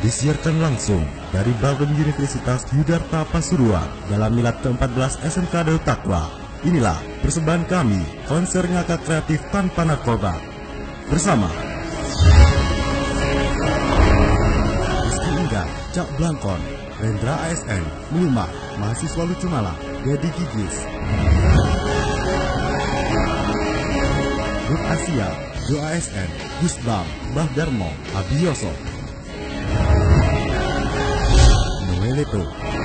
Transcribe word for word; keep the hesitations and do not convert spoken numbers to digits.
disiarkan langsung dari Bagong Universitas Yudarta Pasuruan dalam milad ke empat belas S M K Daud Taqwa. Inilah persembahan kami, konser ngakak kreatif tanpa narkoba. Bersama Rizky Inggar, Cak Blangkon, Rendra A S N, Melumah, Mahasiswa Lucu Malang, Dedi Gigis, Grup Asia, Do A S N, Gus Bam, Bah Darmo, Abioso, Noeleto,